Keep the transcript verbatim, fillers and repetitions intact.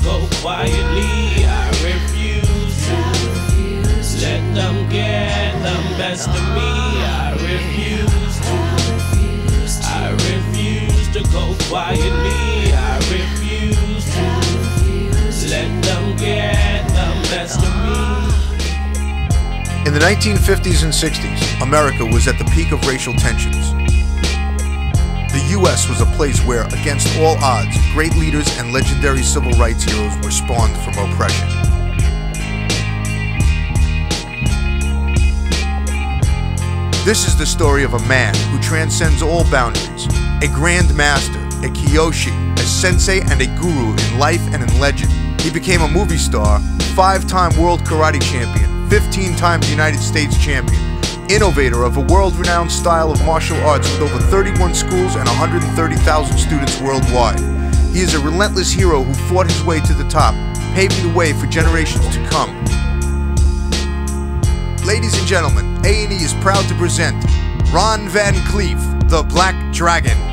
go quietly. I refuse to let them get the best of me. I refuse to, I refuse to go quietly. I refuse to let them get the best of me. In the nineteen fifties and sixties, America was at the peak of racial tensions. The U S was a place where, against all odds, great leaders and legendary civil rights heroes were spawned from oppression. This is the story of a man who transcends all boundaries, a grand master, a Kyoshi, a sensei and a guru in life and in legend. He became a movie star, five-time world karate champion, fifteen times United States champion, innovator of a world-renowned style of martial arts with over thirty-one schools and one hundred thirty thousand students worldwide. He is a relentless hero who fought his way to the top, paving the way for generations to come. Ladies and gentlemen, A and E is proud to present Ron Van Clief, the Black Dragon.